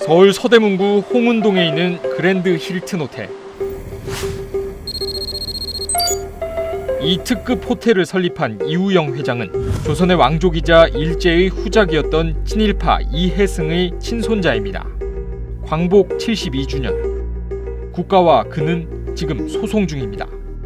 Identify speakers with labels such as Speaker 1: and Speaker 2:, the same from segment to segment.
Speaker 1: 서울 서대문구 홍은동에 있는 그랜드 힐튼 호텔. 이 특급 호텔을 설립한 이우영 회장은 조선의 왕족이자 일제의 후작이었던 친일파 이해승의 친손자입니다. 광복 72주년. 국가와 그는 지금 소송 중입니다.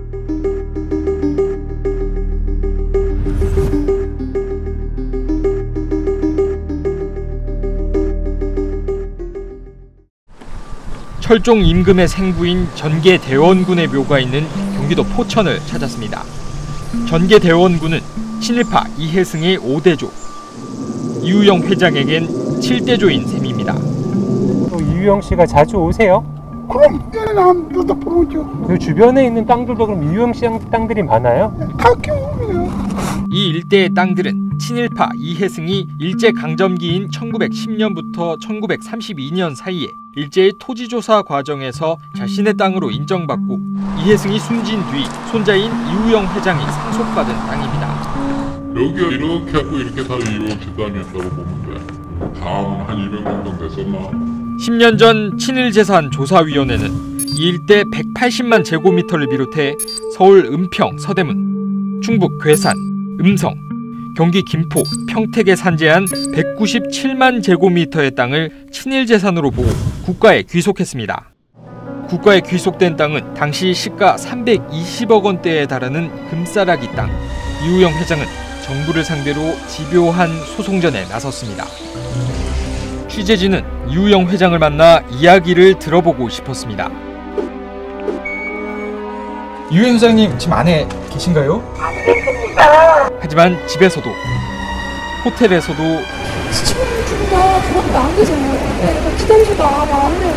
Speaker 1: 철종 임금의 생부인 전계대원군의 묘가 있는 경기도 포천을 찾았습니다. 전계대원군은 친일파 이해승의 5대조, 이우영 회장에겐 7대조인 셈입니다.
Speaker 2: 또 이우영 씨가 자주 오세요?
Speaker 3: 그럼 한번도 보죠.
Speaker 2: 그 주변에 있는 땅들도 그럼 이우영 씨 땅들이 많아요?
Speaker 3: 가끔 오면.
Speaker 1: 이 일대의 땅들은 친일파 이해승이 일제강점기인 1910년부터 1932년 사이에 일제의 토지조사 과정에서 자신의 땅으로 인정받고 이해승이 숨진 뒤 손자인 이우영 회장이 상속받은 땅입니다.
Speaker 4: 여기가 이렇게 하고 이렇게 다 이우영 씨 땅이었다고 보면 돼. 다음은 한 200년 정도 됐었나?
Speaker 1: 10년 전 친일재산조사위원회는 이 일대 180만 제곱미터를 비롯해 서울 은평, 서대문, 충북 괴산, 음성, 경기 김포, 평택에 산재한 197만 제곱미터의 땅을 친일재산으로 보고 국가에 귀속했습니다. 국가에 귀속된 땅은 당시 시가 320억 원대에 달하는 금싸라기 땅. 이우영 회장은 정부를 상대로 집요한 소송전에 나섰습니다. 취재진은 이우영 회장을 만나 이야기를 들어보고 싶었습니다.
Speaker 5: 이우영 회장님 지금 안에 계신가요?
Speaker 1: 하지만 집에서도 호텔에서도
Speaker 6: 시청을 준다 그러면 안 되잖아요. 기다리지도 안 돼요.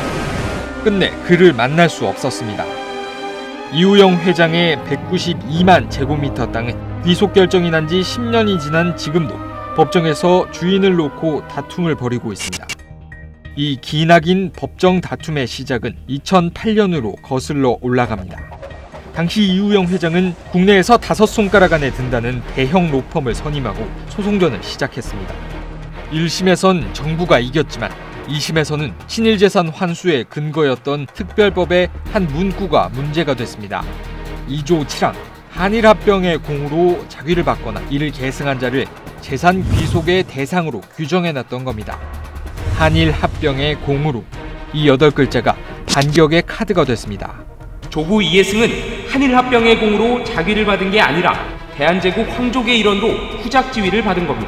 Speaker 1: 끝내 그를 만날 수 없었습니다. 이우영 회장의 192만 제곱미터 땅은 귀속 결정이 난 지 10년이 지난 지금도 법정에서 주인을 놓고 다툼을 벌이고 있습니다. 이 기나긴 법정 다툼의 시작은 2008년으로 거슬러 올라갑니다. 당시 이우영 회장은 국내에서 5손가락 안에 든다는 대형 로펌을 선임하고 소송전을 시작했습니다. 1심에선 정부가 이겼지만 2심에서는 친일재산 환수의 근거였던 특별법의 한 문구가 문제가 됐습니다. 2조 7항 한일합병의 공으로 자귀를 받거나 이를 계승한 자를 재산 귀속의 대상으로 규정해놨던 겁니다. 한일합병의 공으로 이 8글자가 반격의 카드가 됐습니다.
Speaker 7: 조부 이해승은 한일합병의 공으로 자귀를 받은 게 아니라 대한제국 황족의 일원으로 후작 지위를 받은 겁니다.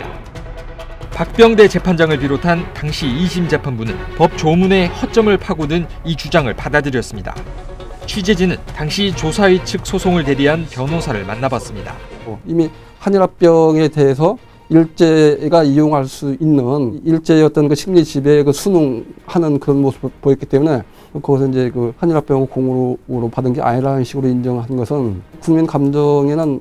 Speaker 1: 박병대 재판장을 비롯한 당시 2심 재판부는 법 조문의 허점을 파고든 이 주장을 받아들였습니다. 취재진은 당시 조사위 측 소송을 대리한 변호사를 만나봤습니다.
Speaker 8: 이미 한일합병에 대해서 일제가 이용할 수 있는 일제의 어떤 그 심리 지배에 그 순응하는 그런 모습을 보였기 때문에 그것은 이제 그 한일합병을 공으로 받은 게 아니라는 식으로 인정한 것은 국민 감정에는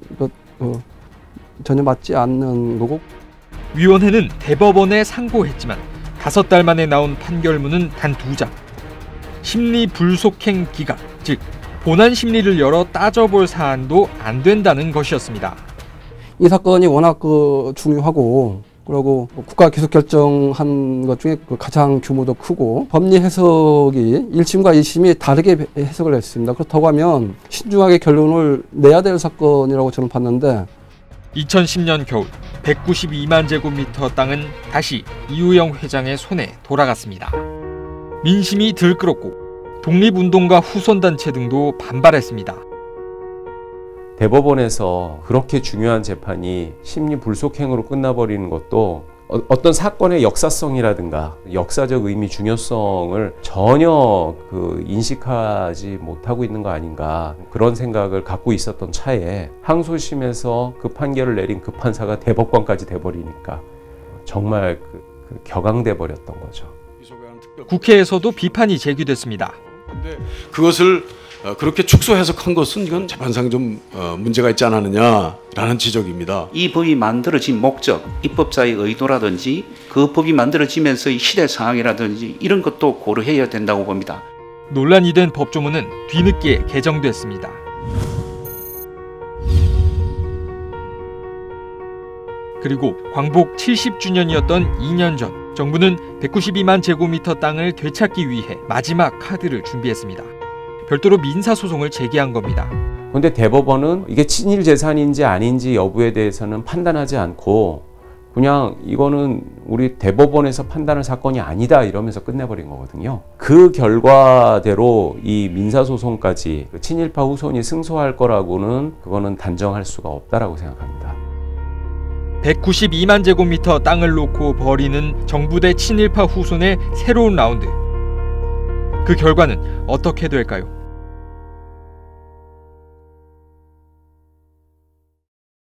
Speaker 8: 전혀 맞지 않는 거고.
Speaker 1: 위원회는 대법원에 상고했지만 5달 만에 나온 판결문은 단 2장. 심리 불속행 기각, 즉 본안 심리를 열어 따져볼 사안도 안 된다는 것이었습니다.
Speaker 8: 이 사건이 워낙 중요하고 그리고 국가 기속 결정한 것 중에 가장 규모도 크고 법리 해석이 1심과 2심이 다르게 해석을 했습니다. 그렇다고 하면 신중하게 결론을 내야 될 사건이라고 저는 봤는데
Speaker 1: 2010년 겨울 192만 제곱미터 땅은 다시 이우영 회장의 손에 돌아갔습니다. 민심이 들끓었고 독립운동가 후손단체 등도 반발했습니다.
Speaker 9: 대법원에서 그렇게 중요한 재판이 심리 불속행으로 끝나버리는 것도 어떤 사건의 역사성이라든가 역사적 의미, 중요성을 전혀 인식하지 못하고 있는 거 아닌가, 그런 생각을 갖고 있었던 차에 항소심에서 그 판결을 내린 그 판사가 대법관까지 돼버리니까 정말 격앙돼 버렸던 거죠.
Speaker 1: 국회에서도 비판이 제기됐습니다.
Speaker 10: 근데 그것을 그렇게 축소 해석한 것은 이건 재판상 좀 문제가 있지 않았느냐라는 지적입니다.
Speaker 11: 이 법이 만들어진 목적, 입법자의 의도라든지 그 법이 만들어지면서의 시대 상황이라든지 이런 것도 고려해야 된다고 봅니다.
Speaker 1: 논란이 된 법조문은 뒤늦게 개정됐습니다. 그리고 광복 70주년이었던 2년 전 정부는 192만 제곱미터 땅을 되찾기 위해 마지막 카드를 준비했습니다. 별도로 민사소송을 제기한 겁니다.
Speaker 9: 그런데 대법원은 이게 친일 재산인지 아닌지 여부에 대해서는 판단하지 않고 그냥 이거는 우리 대법원에서 판단할 사건이 아니다 이러면서 끝내버린 거거든요. 그 결과대로 이 민사소송까지 친일파 후손이 승소할 거라고는 그거는 단정할 수가 없다라고 생각합니다.
Speaker 1: 192만 제곱미터 땅을 놓고 벌이는 정부 대 친일파 후손의 새로운 라운드. 그 결과는 어떻게 될까요?